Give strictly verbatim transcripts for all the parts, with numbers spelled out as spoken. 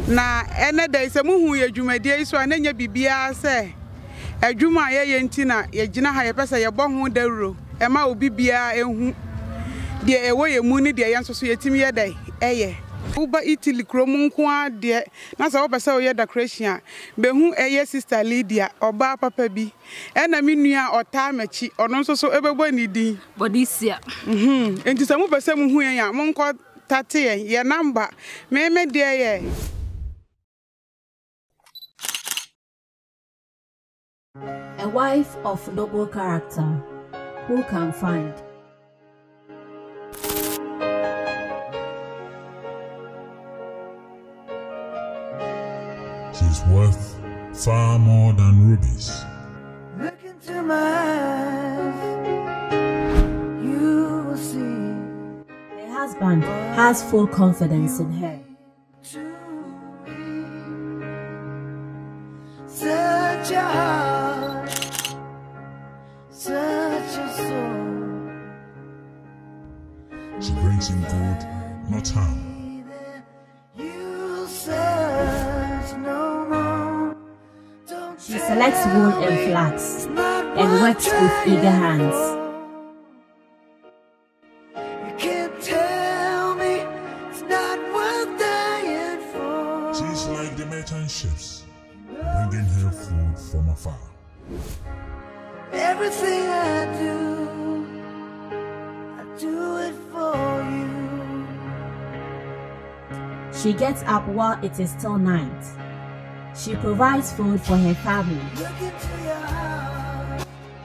Na ene da se muhu ye dwumadie so ananya bibia se adwuma ye ye ntina ye gina ha ye pese ye bɔ ho dawuro e ma obi bia ehu de ewo ye mu ni de ye nso so yetimi ye dai eye uba Italy kromu nko a de na se wo pese wo ye decoration behu eye sister Lydia oba papa bi e na me nua ota machi ono nso so ebebo ni din bodisia mhm enti se mu pese mu hu ye ya mo nko tate ye ye number me me de ye. A wife of noble character, who can find? She's worth far more than rubies. Look into my eyes, you will see. Her husband has full confidence in her. Such a heart, such a soul. She brings in good, not harm. You search no more. Don't She selects wool and flax and works with eager hands. You can't tell me it's not worth dying for. She's like the merchant ships, bringing her food from afar. Everything I do, I do it for you. She gets up while it is still night. She provides food for her family. Look into your heart,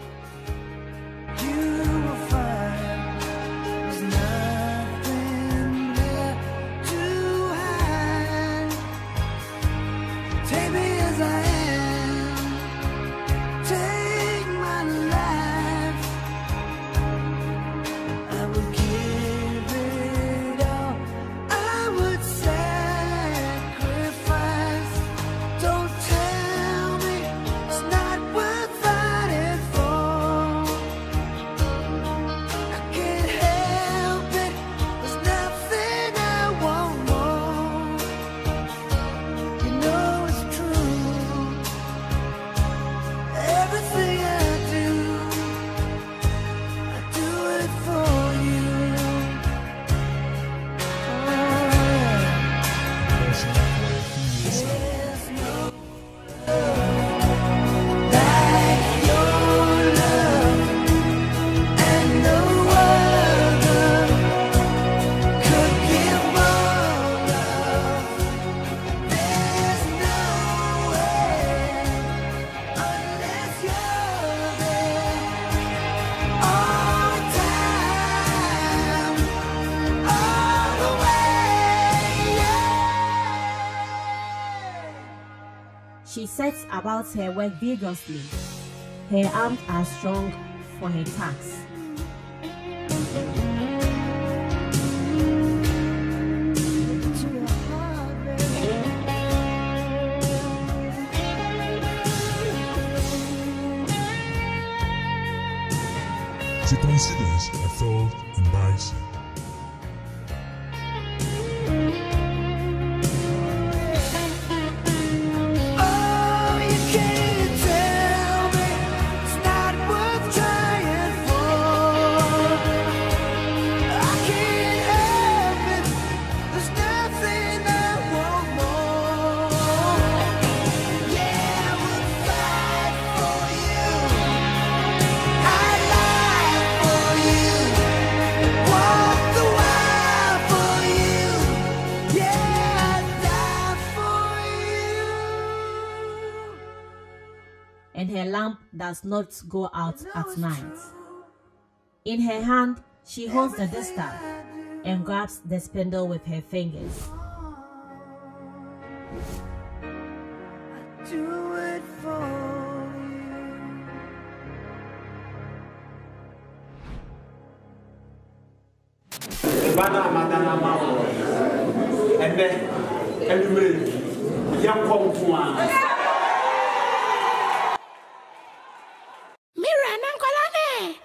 you will find there's nothing there to hide. Take me as I am, take my life. I would give it all, I would sacrifice. Don't tell me it's not worth fighting for. I can't help it, there's nothing I want more. You know it's true. Everything I do, I do it for you. Oh, there's no like your love, and no other could give more love. There's no way unless you're there all time, all the way. She sets about her work vigorously. Her arms are strong for her task. To your heart, baby. She considers a thought and buys it. Oh, you can't tell me it's not worth trying for. I can't help it, there's nothing I want more. Yeah, I would fight for you, I'd lie for you, walk the wire for you. Yeah, I'd die for you. And her lamp does not go out at night. In her hand, she holds the distaff and grabs the spindle with her fingers. Do it for you. Bana madana mawo. And then anyway, young come Mira nankolane.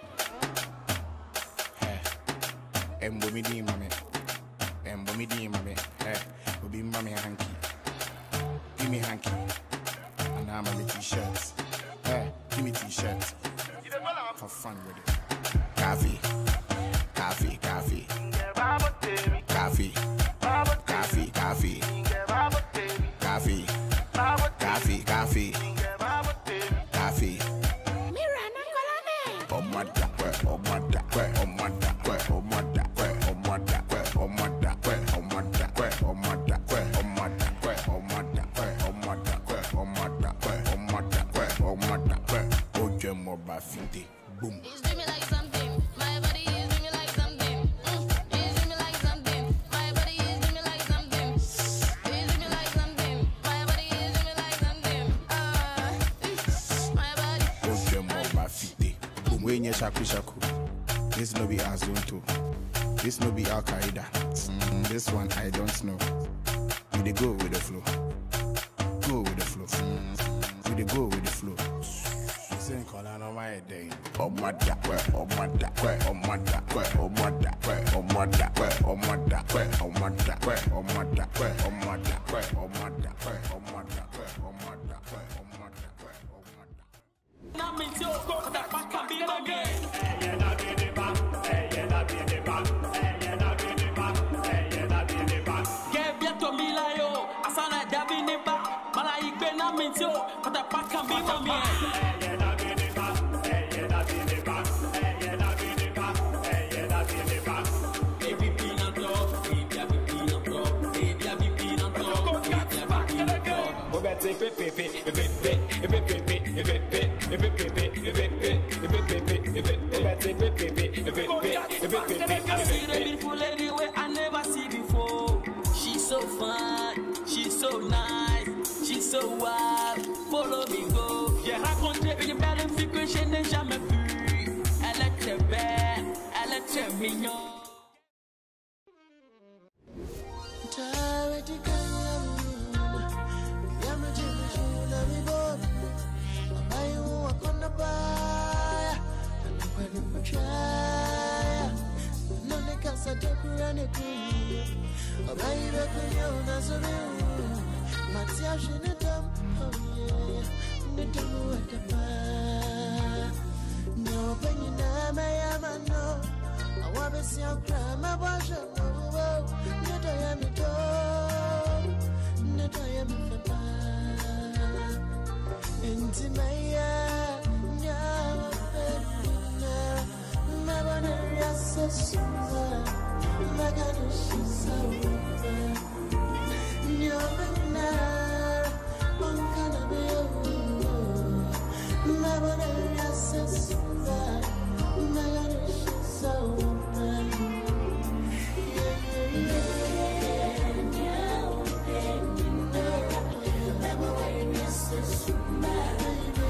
Embo mi di mame, embo mi di mame, eh, obi mame hanky. give me hanky. And now I'm on the t-shirts. Hey, give me t-shirts. Have fun with it. Coffee, coffee, coffee. Coffee, coffee, coffee. Coffee, coffee, coffee. Coffee. Oh my God, oh my God, oh my God, oh my God, oh my God, oh my God, oh my God, oh my God, oh my God, oh my God, oh my God, oh my God, oh my God, oh my God, oh jam over fifty, boom. It's doing me like something. My body is doing me like something. Mm. It's doing me like something. My body is doing me like something. It's doing me like something. My body is doing me like something. Ah, my body. Oh jam over fifty. When you shaku shaku, this no be Azonto, this no be Al Qaeda. Mm, this one I don't know. We dey go with the flow, go with the flow. Mm, we dey go with the flow. Saying calling on my day. Oh my da, oh my da, oh my da, oh my da, oh my da, oh my da, oh my da, oh my da, oh my da, oh my da, oh my da, oh my da, oh my da, oh my da. Beautiful lady where I never see before. She's so fun, she's so nice, she's so wild. Follow me go. J'ai rencontré une belle fille que je n'ai jamais vue. Elle est très belle, elle est très mignonne.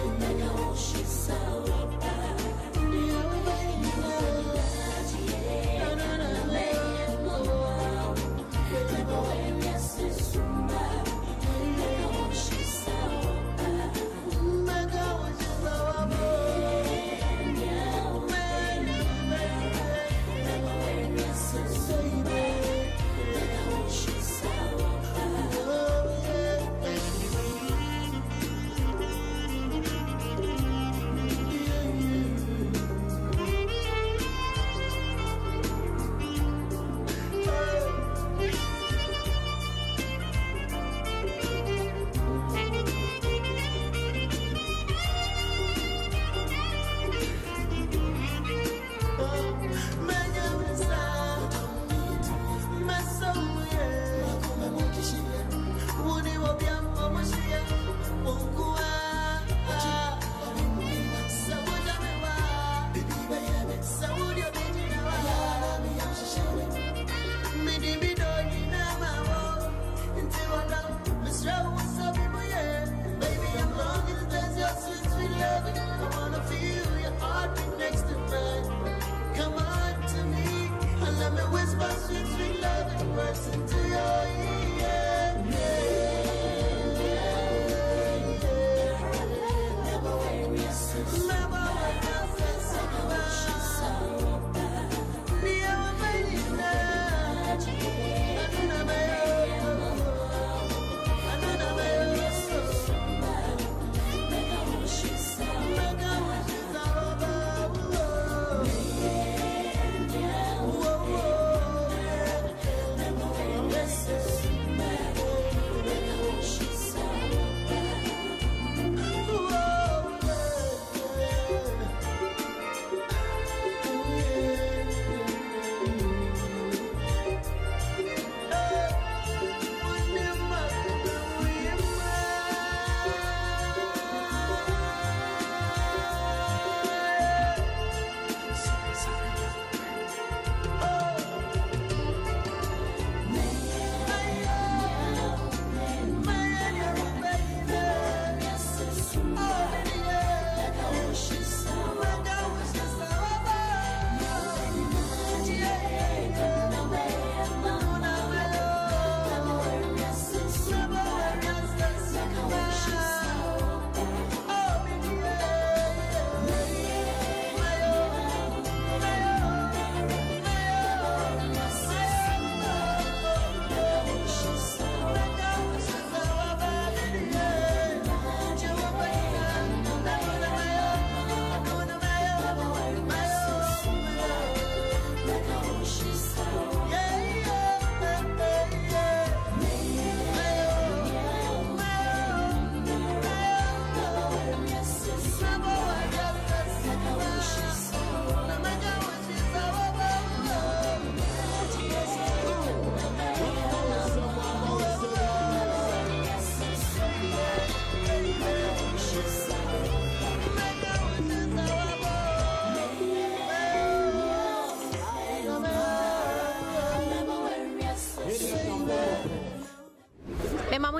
Yeah.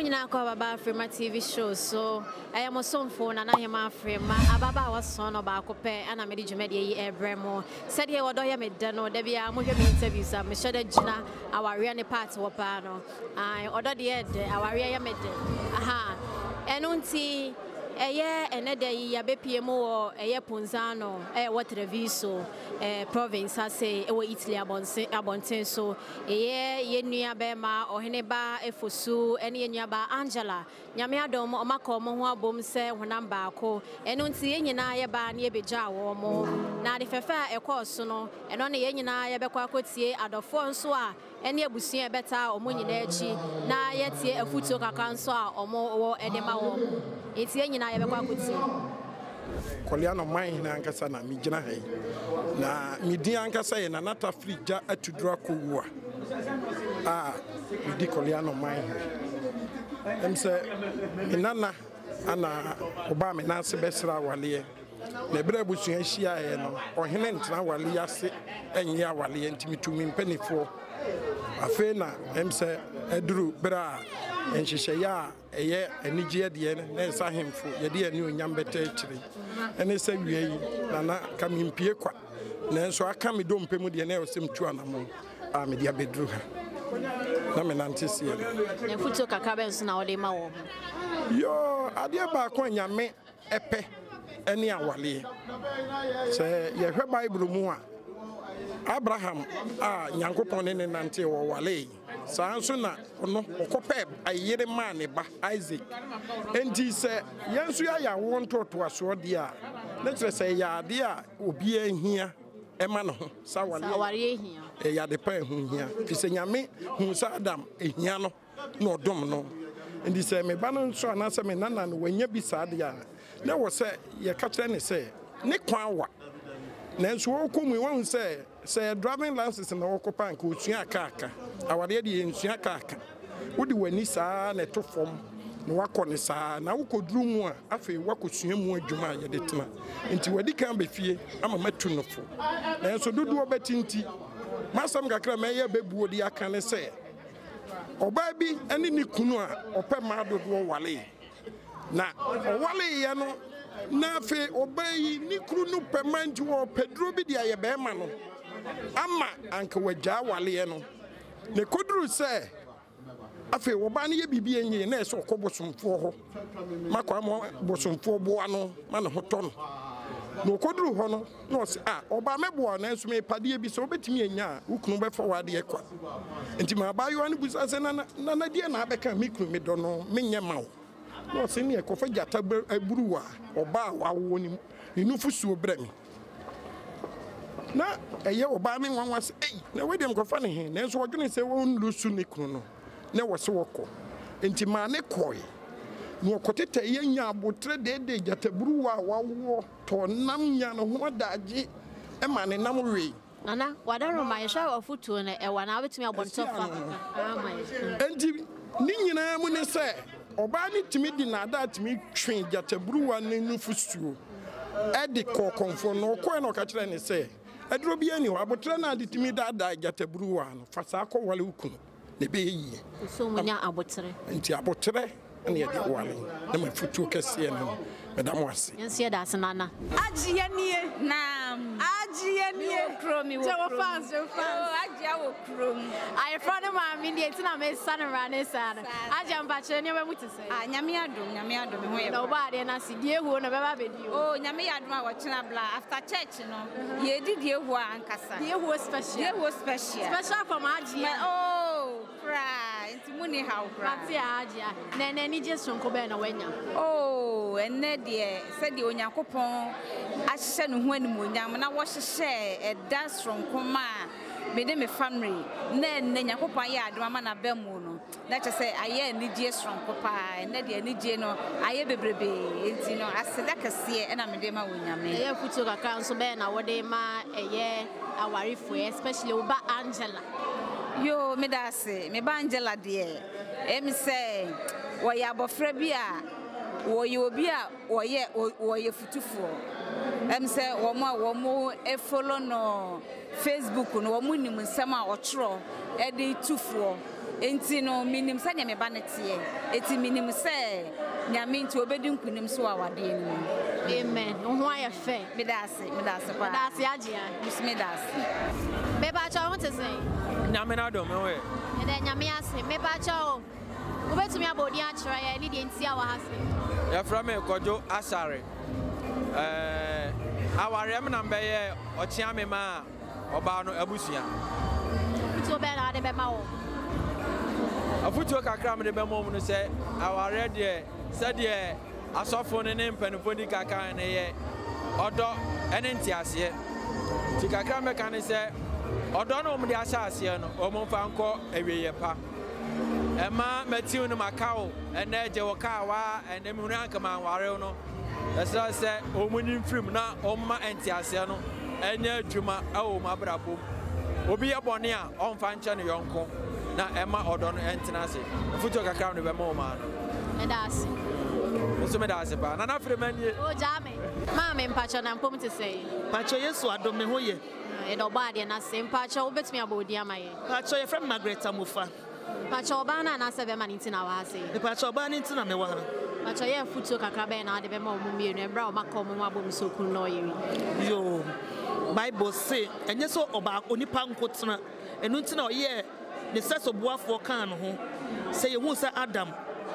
Yanyina ko baba Frema T V show so I am some phone and I am a Frema ababa was son oba ko pe ana me di dwumade yi ebremo said ye wodo ye me de no da bia mo hwe me interviews am me shede gina aware ne part wo pa no ai odo de de aware ye me de aha eno nti eye ene de yi abepie mo wo eye Ponzano eh what reviso eh province ase e wo Italy abonse abonten so eye ye nua be ma Oheneba efosu ene nua ba Angela nyame adom o maka mo ho abom se honam ba ko eno nti ye nyina ye ba na ye beja wo mo na de fefa e course no eno ne ye nyina ye be kwa kotie adofo nso a ene abusuan e beta o mo nyina achi na ye tie afutuo kaka nso a o mo wo edema wo eti nyina ye be kwa kotie Koliano mine na ankasa na migina hai na midi ankasa ye na nata frija atudura ko wo ah midi Koliano mine em se inana ana oba me na se besra wale na bra busuan hia ye no ohene ntena wale ase enye wale ntimitumi mpanifo afe na em se eduru bra enhihye ya eye anigye de na ensa hemfo ye de ani onyam beta akire ene se wiei na na kamimpie kwa na enso aka me do mpemu de na osem tu anamo a me dia bedru ha na me nantese ye na futo kaka benso na ode ma wo yo ade ba kwa nyame epe ene awale se ye hwe bible mu a Abraham ah nyankopon ne nante wo wale sanso na no okope ayere ma ne ba Isaac enti se yenso ya ya wonto to aso de a na kire se ya de a obi ahia e ma no sa wale aware ehia e ya de pa ehu hia fi se nyame hu sa Adam ehia no na odom no enti se me ba no nso na se me nana no wanya bi sa de a na wo se ye ka kire ne se ne kwan wa nanso wokomu won say say driving license na wokopa nka osua akaka awade de ensua akaka wodi wani saa na to fom na wakọ ne saa na wokoduru mu a afi wakosua mu adwuma ye de tena nti wadi kan be fie ama matu no fo nanso dodo obetinti masam gakra meye bebuo di aka ne say oba bi ene ni kunu a ope ma dodo wale na wale ye no na fe obayi ni kru no pemanti wo pedro bi dia ye be ma no ama anka wagya wale no ne koduru se afi wo ba ne ye bibie enye na eso kobosomfo ho makwa mo bosomfo bo ano ma ne hoto no no koduru ho no no se ah oba mebo na enso me pade bi so obetimi enya ukunu be fo wade e kwa enti ma bayo ane busa se na na na die na abeka mikru me do no menye mawo no se ne ko fa jata aburuwa oba wawo ni inufusuo brami na eye oba me nwanwa se ei na we dem ko fa ne he na enso wodwene se won lusu ne kunu no na wo se woko enti ma ne koi no kotete ye nya abotre de de jata buruwa wawo to nam nya no ho daje e ma ne nam we nana wadaro ma yesha wafutuo ne e wana abetumi abontofa enti ni nyina mu ne se oba ni timi di na da timi twen jatabruwa ne nufusuo e di kokonfo no ko no ka kire ne se edro bi ani wa abotre na di timi da da jatabruwa no fasa ko wale ukunu ne be yi so munya abotre nti abotre ne di wale na mafutuo kese ne madam wase yense da sanana ajiye nie na ajiye nie kromi wo wo fans wo fans ajiya wo krom I friend ma mi ndi enti na me san rane sana ajiya mpache ne be mutise ah nyame adom nyame adom ho ye no ba de na si die hu no be ba be di oh nyame adom a wo chena bla after church no ye di die hu ankasa die hu special die hu special special for ma ajiya oh cry enti muni how cry ati ajiya na na ni je sonko be na wanya oh enne de se de onyankopon ahye no hu animu onyam na wo hyehye e dance from koma me de me family na enne nyankopon ya adom ama na bemu no na che se aye anigye from kopa enne de anigye no aye bebrebe enti no aseda kase e na me de ma wonyame eye futu kaka nso be na wo de ma eye awarifo especially oba Angela yo me da se me ba Angela de e mi se wo ya bofra bi a wo ye obi a wo ye wo ye futufo em se wo mo wo mo e follow no Facebook no wo mo nim nsem a wo chro e de tufo enti no minim sɛ me ba ne tie enti minim sɛ nyame nti obedi nkunim so awade ni amen ho ayɛ fɛ me da ase me da ase pa da ase agye a me da ase me ba cha ho te sɛ nyame na dom we e da nyame ase me ba cha ho obetumi abodi a kyerɛ yɛ ni de nti a wa ha se ya fra me kojo asare eh aware me na mbɛyɛ ɔkyea me ma ɔba no abusua to be na de be ma wo afutuo kakra me de be mo mu no sɛ aware de sɛ de asɔfo ne ne mpanifo di kakra ne yɛ ɔdɔ ɛne ntiaseɛ ti kakra me kan sɛ ɔdɔ no mo de ahyɛ aseɛ no ɔmo fa nkɔ awieyɛ pa ɛma matiu no makao ɛnɛ gye wo ka wa ɛnɛ me hunu anka ma ware no ɛsɛ sɛ ɔmo nim film na ɔmma ntiaseɛ no ɛnyɛ adwuma ɛwɔ mo abrabom obi yɛ bɔne a ɔmfa nkyɛ ne yɔnko na ɛma ɔdɔ no ɛntena ase afutuo kakra no bɛma wo ma no ɛda ase nso me da ase pa na na Frema nie o ja me ma me mpacho na mpom te sɛ pacho Yesu adom me ho ye e do ba de na se mpacho obetumi abodi amaye pacho ye Frema Margaret Amofa pacho ba na na se be ma ni ntina wa ase e pacho ba ni ntina me wa ha pacho ye afutuo kakra be na de be ma omu mienu ebra o maka omu abom sokun no ye yo Bible say enye so oba onipa nkotena enu ntina oye ne seso boafo kan no ho say ye hu say Adam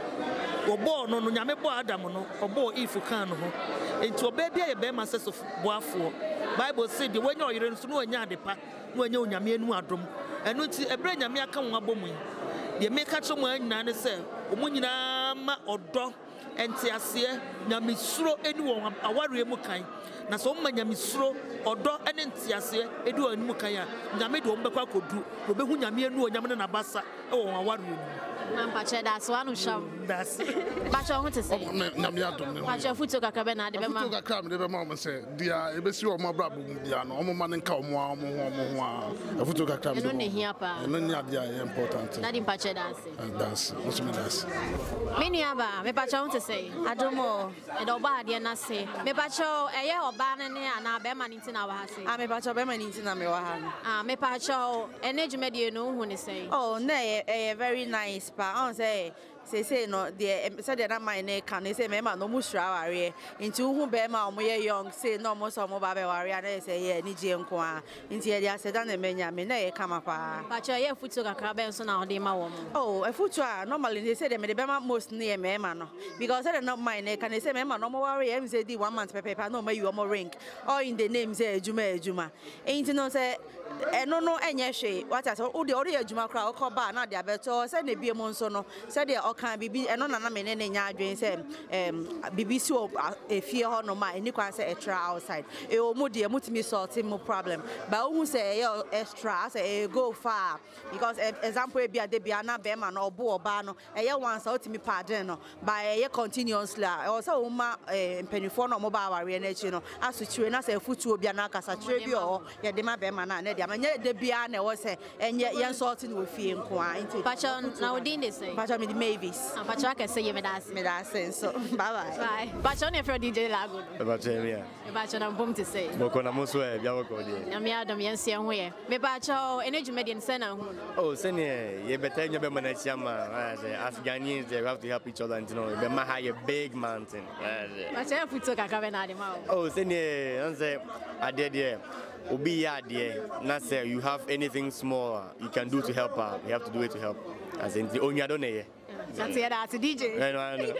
obo no no nyame bo Adam no obo Eve kan no ho enti oba bia ye be ma seso boafo Bible say de wanya oyire nso no anya adepa no anya onyame enu adom enu nti ebre nyame aka ho abomu de me ka cho mo anyina ne se omu nyina ma odo enti ase nyame suro eni wo aware mu kan na so mma nyame suro odo ene ntiase edi wo enu kan ya nyame de wo mbekwa kodu obehu nyame enu onyame na basa e wo aware mu Mampa che da so anu sham. Das. Pacho ho te se. Nyame adom ne. Pacho futo kakra be na de be ma. Futo kakra me de be ma mo se dia e be si o mo abrabo mu dia no o mo ma ne nka o mo o mo ho o mo ho a. Futo kakra me. Eno ne hia pa. Eno nya dia e important. Na di pacho dance. Dance. Mo so me dance. Me nua ba, me pacho ho te se. Adomo. E do ba de na se. Me pacho eye oba ne ne ana be ma nti na wa ha se. Ah me pacho be ma nti na me wa ha no. Ah me pacho ene dwumadie no hu ne se. Oh, na e very nice pa. On say say say no the say the na mine can say me ma no mu sura ware nti hu be ma omo ye young say no mo so mo ba be ware na say ye ni je nko a nti ye dia say da na menya me na ye kama pa pacho ye futu kakra be nso na odi ma wo mo oh e futu a normally they say me the be ma most near me ma no because say not mine can say me ma no mo ware em say di one month pepe no ma you mo ring or in the name say ejuma ejuma nti no say eno no enye hwe what as o de ori ejuma kra o ko ba na de abeto say na bie mo nso no say de kan bibi eno na na me ne nya adwen say em bibi si o efie ho no ma eni kwan say extra outside e o mu de mutimi sort mo problem but who say e extra say e go far because example e bia de bia na be ma no obo oba no e ye once otimi pardon no but e ye continuously o say o ma mpanifo no mo ba aware na chi no aso chiwe na say futuo bia na kasa chiwe bi o ye de ma be ma na na de ma nya de bia na wo say enye ye sort no ofie nko a nti pacho na odin de say pacho me Mavis. Ah, pacho I can say me das. Me das so. Bye bye. Bye. Pacho ne fro D J Lago. Pacho me ya. Me pacho na bom te say. Boko na muso e bia boko de. Na me adom yen se ho ye. Me pacho energy median se na hu. Oh, se ne ye better nya be man na chiama. As Ghanaians they have to help each other and you know be ma high a big mountain. Pacho e futo kakra be na de ma. Oh, se ne an say ade de obi ya de na say you have anything small you can do to help out. You have to do it to help. As in the onya don't ye. That's it, that's D J. I know, I know.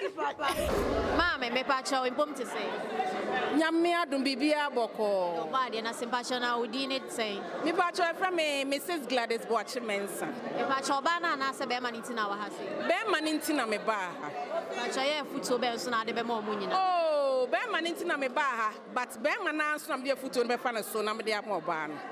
Mama, me pacho impom te say. Nyame adum bibia boko. No bad na simpacho na udi ne say. Me pacho from me Missus Gladys Boachmensa. Me pacho ba na na se be ma ntina wa ha say. Be ma ntina me ba ha. Pacho ye futo be nso na de be ma omu nyina. Oh, be ma ntina me ba ha, but be ma na nso na me futo be fa na so na me de am ba no.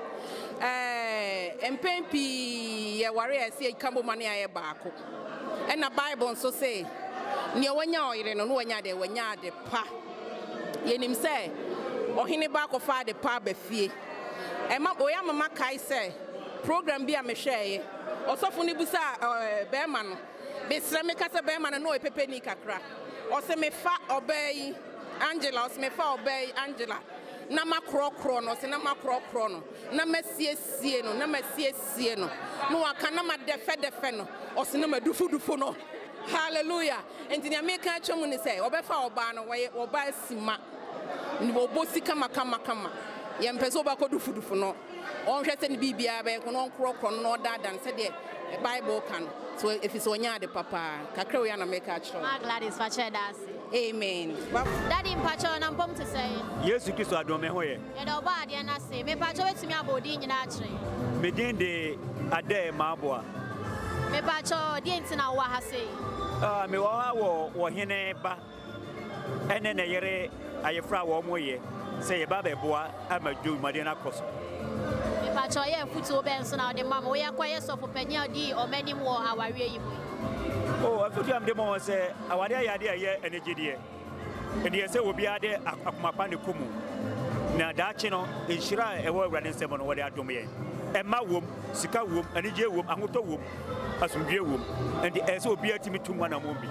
Eh, empempi ye ware ase kambo mane aye baako. And the Bible so say, near one year or no one yard, one yard de pa. Yenim say, Oheneba of the pa be fee. And my boy, my Kai say, program be a meshe, or so funibusa bearman. Be Sramicasa bearman and no pepenica crack. Or say me fa obey Angela, or me fa obey Angela. na makrokro no se na makrokro no na masiesie no na masiesie no no waka na madefe defe no o se na madufu dufu no hallelujah enti na me ka twom ni say obefa oba no we oba sima ni obosi kama kama kama ye mpese oba kodufu dufu no on hwese ni bibia be ko no krokro no dadan se de Bible can so if it's onya de papa kakra we na make a chro ma glad is fache das amen daddy mpacho na mpom to say Yesu Kristo adom me hoye ye do ba de na say me mpacho betumi abodi nyina akire me din de ade maboa me mpacho de ntina wa ha say ah me wa wo wo hene ba ene ne yere ayefra wo moye say ye ba be boa amadu madina koso Pacho ye futu ben so na de mama we akwaye so for penya di o mani mo aware yi mo oh afutu am de mo say aware ya de ye enegide e de say obi ade akomapa ne komu na daachi no enhira e wo awurade nsem no wo de adom ye e ma wom sika wom anije wom ahoto wom asumdue wom and e say obi atimi tumwa na mo bi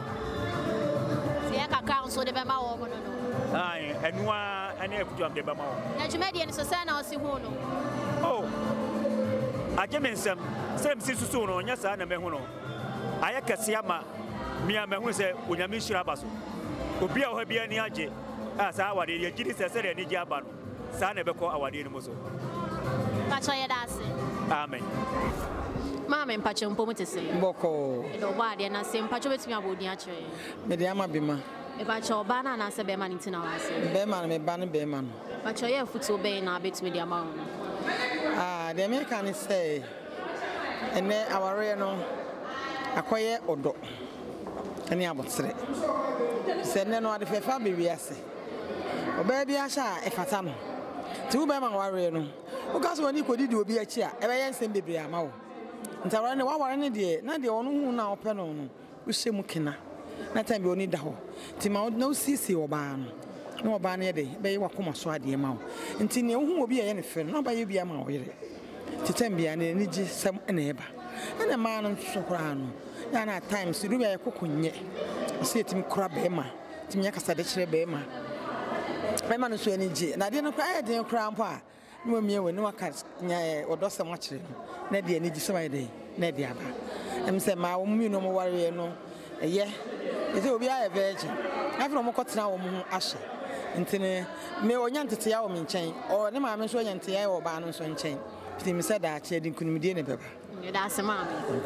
se ya kaka so de be ma wo mo no ai enua ene afutu am de be ma wo na jumadi en so say na o si hu no oh ajemensem sem sisusu no nya sa na mehu no ayekase ama mia mehu se onyame hira baso obi a ho bia ni age a sa awade ye gidi se se ni gi aba no sa na beko awade ni mo so pacho ye dase amen mama mpacho mpom te se boko do ba de na se mpacho betumi abodi a kire me de ama bima e pacho ba na na se be ma ni tina wa se be ma me ba ne be ma no pacho ye futu be na betumi de ama no ah the American say ene aware no akoye odo ene abotre se ne no ade fefa be wiase oba bi asha efata no ti wo be ma aware no o ga so ni kodidi obi achi a e be yensem bebre ama wo ntaware ne waware ne de na de onu hu na ope no no wo hyemu kina na time bi oni da ho ti ma no sisi oba no no oba na de be wakoma so ade ma wo nti ne hu obi ye ne fe no ba ye bi ama wo yire ti time bi ana ni gi sam na eba na ma no so kra no ya na times rubi ya kokonye se tim kra be ma tim ya kasa de kire be ma be ma no so ani gi na de no kra ya de kra mpo a no mie we no aka nya odosem a kire na de ani gi so ma de na de aba em se ma wo mu no mo ware no eye ese obi a virgin afro mo kotena wo mu ahye ntine me onya ntete ya wo mi nchen o ne ma me so onya ntete ya wo ba no so nchen ti mi se da ache di kunumdie ne beba da se ma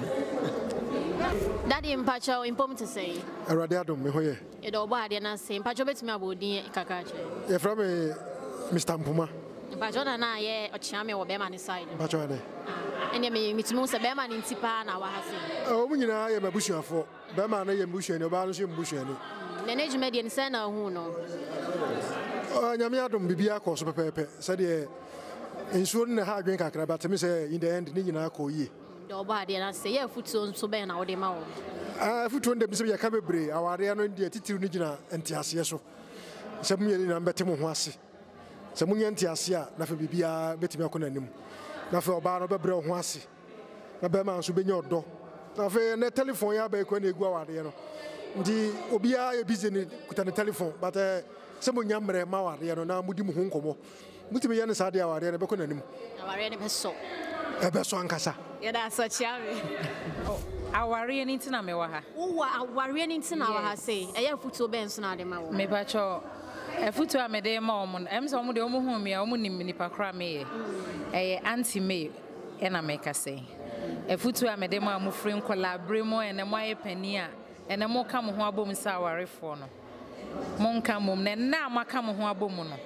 daddy mpacho impom to say awurade adom me hoye e do ba de na se mpacho betumi abodi kaka ache ye from Mister Mpuma mpacho na na ye ochiame wo be ma ni side mpacho ade ene me mitumi se be ma ni ntipa na wa ha se o mu nyina ye mabusuafo be ma na ye mabusuani o ba no so mabusuani nene jumedi en se na hu no o nyame adom bibia ko so pepepe se de ensuo ne ha adwen kakra but me say in the end ni nyina ko yi do ba de na se ye futuo so be na wo de ma wo ah futuo ndem se ya ka bebre aware no ndi titiru ni nyina entiase so se mu yeli na mbete mo ho ase se mu nya entiase a na fa bibia betimi akona nim na fa oba no bebre ho ase na be ma so be nya odo na fa ne telephone ya ba ko na egu aware no ndi obia ye busy ni kuta ne telephone but se mo nya mre ma aware no na mudi mu ho nkomo mutimi ye ne sa de aware no be ko na nim aware ne be so ebe so ankasa ye da so chiame aware ni ntina me wa ha wo aware ni ntina wa ha say e ya futuo ben so na de ma wo me ba cho e futuo a me de ma o mo em so mo de o mo hu me a o mo nim nipa kra me ye e anti me e na me ka say e futuo a me de ma mo free collaborate mo ene mo aye pani a ene mo ka mo ho abom sa aware fo no mo nka mom ne na maka mo ho abom no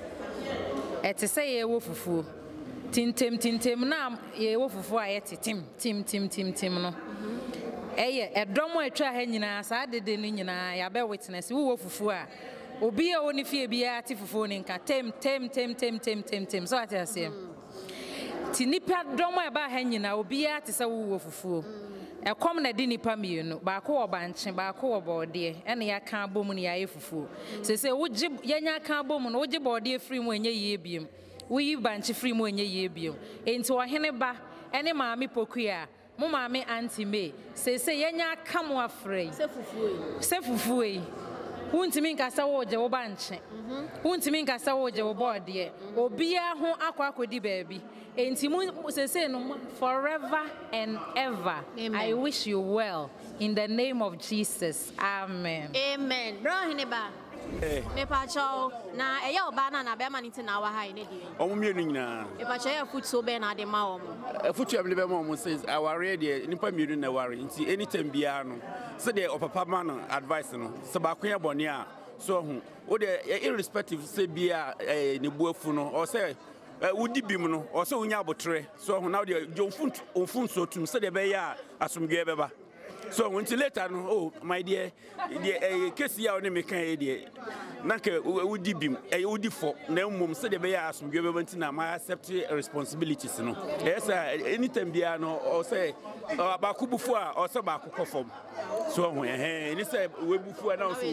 e te say ye wo fufuo tintem tintem na ye wo fufu a ye tim tim tim tim tim no eye edomo atwa ha nyina sa dede no nyina ya be witness wo wo fufu a obi a oni fie bia ti fufu ni nka tem tem tem tem tem tem tem so ati asem ti nipa domo e ba ha nyina obi a ti sa wo wo fufu e kom na di nipa mienu ba ko obanche ba ko obode ene ya kan bom ni ya ye fufu se se wo je yenya kan bom no wo je bode free mu enye ye biem we banchi free mo enye ye bio enti Oheneba ene maami pokua mo maami anti me se se yenya kam afrei se fufuo se fufuo Wuntimi nkasa wo je wo ba nche. Wuntimi nkasa wo je wo board ye. Obia ho akwa akodi baabi. Enti mu sese no forever and ever. Amen. I wish you well in the name of Jesus. Amen. Amen. Bro Oheneba. Eh. Me pacho na eya oba na na be ma nti na wa ha ne die. Omo mienu nyina. Me pacho ya futu be na de ma wo mo. Futu ya be ma wo says aware de nipa mienu na ware nti anytime bia no se de opapa ma no advice no se ba ko ya bone a so hu wo de irrespective se bia ne buafu no o se wudi bim no o se unya abotre so hu na de jonfun onfun so tum se de be ya asomdwe beba. So until later, no, oh my dear, the case here on the mechanic, Naka would be a woody for no mum said the bears from Giventina, my accept responsibilities. No, yes, anytime they are no, or say about Kubufua or Sabaku form. So when he said we before and also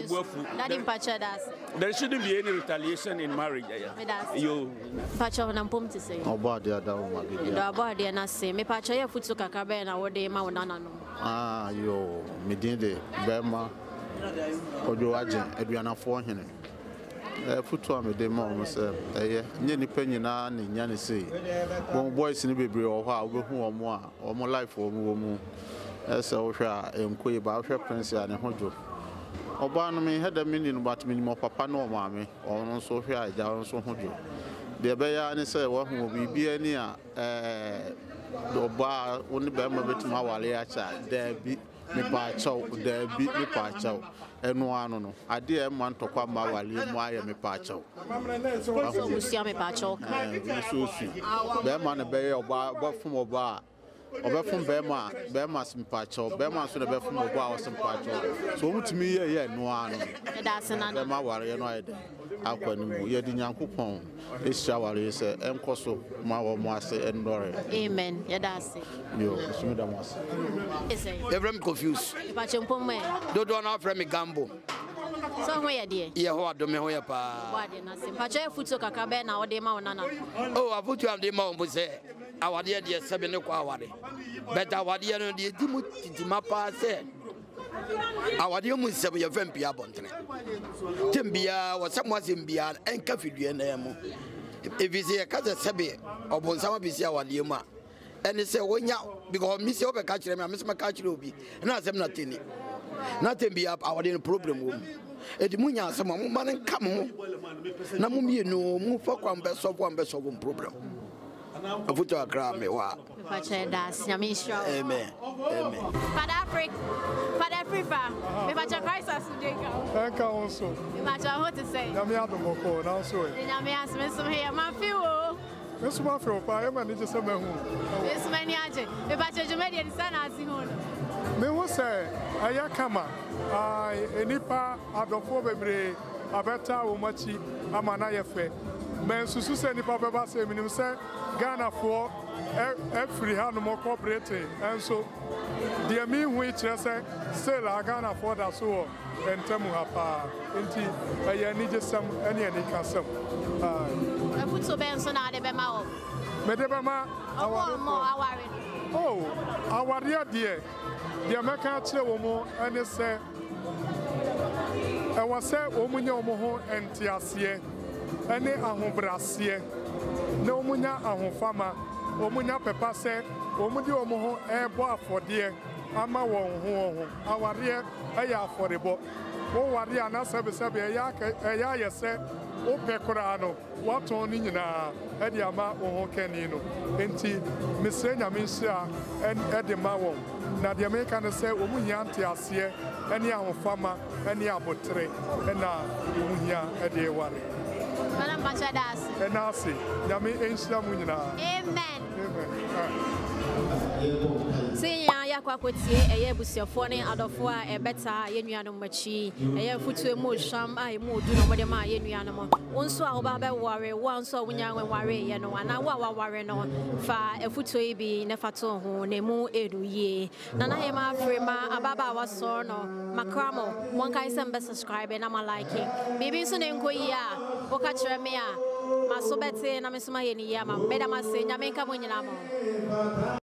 there shouldn't be any retaliation in marriage. You Pacho and Pum to say, oh, body, I don't the body and I say, me Pacho, your foot took a cabin or day, Maunano. Ah, yo, me did it, Bema, or you agent, Adriana for him. A foot on me, the mom said, eh, nearly penny now, and Yanni say, one boys in the baby or how go home or more life or more. As I shall inquire about her prince and a hundred. Obana had a million but minimum papa no mammy, or no so fair down so hundred. The Bayani said, what will be near the bar only Bama bit my waliacha, there be me pacho, there be me pacho, and one no. I dear man to come my wali, why me pacho. Luciame pacho, Bama and Bay or bar from a bar. Obe from Bema, Bema some pacho, Bema should have from a bar or some pacho. So to me, yeah, no one. That's another Bema warrior, no idea. I couldn't hear the young coupon. This shower is a Encoso, Mawa Master and Dore. Amen. Yeah, that's it. You, Madam was. They're very confused. Pachompo, don't want to frame a gamble. So where dear? Yeah, what do me hoya pa? What did not say? Pacho foot took a cabin or de Maunana. Oh, I put you on the mount, was say. Our dear dear seven o'clock. But our dear dear Timothy Mapa said. Our dear Mus seven your friend Pia Bonte. Timbia was somewhat in Bia and Caffey and Emo. If you see a cat of Sabi or Bonsama Bisia or Lima, and it's a one out because Miss Ober catch them, Miss Macachubi, and I said nothing. Nothing be up our dear problem. Edmunya, some woman and come home. Namumi no move for one best of one best of one problem. I put your gram, me wa. Amen. Amen. Father Africa, Father Africa, me pacha Christ as today go. Thank you also. Me pacha what to say. Yami adomoko na so e. Yami asme so here man feel o. Me so ma feel pa e ma ni je se me hu. Me so mani age. Me pacha jume de sana asi hu no. Me hu se aya kama ai enipa adofo bebre abeta wo machi ama na ye fe. Me susu se nipa beba se minim se Ghana for every hand more cooperating, and so the mean which I say, still Ghana for that so and Temuhapa, indeed, I need some any any custom. I put so Benson out of Bema. Medebama, our oh, our dear dear, the American Chewomo, and they say, I was say, Omunyo Moho and Tiasie, and they are home brassier. No munya ahun fama omunya pepa se omudi omo ebo afode ama won ho ho aware eya afodebo wo ware ana sebe sebe eya eya yese o pekora no waton ni nyina e de ama wo ho kani no enti mesre nyame hia en e de ma won na de America no se omunya ante ase ene ahun fama ene abotre na omunya e de ware. Madam Pachadas. And I see, Yami Asia Munina. Amen. See, ya kwa kwetie eye busiafo ne adofo a ebeta ye nuanom machi eye futu emu sham ai mu du no mode ma ye nuanom wonso a oba be ware wonso wunya ware ye no ana wa wa ware no fa efutu yi bi ne fato ho ne mu edu ye nana he ma Frema ababa waso no makramo won kai sem be subscribe na ma like bibi so ne nkoyi a boka kire me a maso bete na me so ma ye ni ya ma beda ma se nya me nka mo nyina mo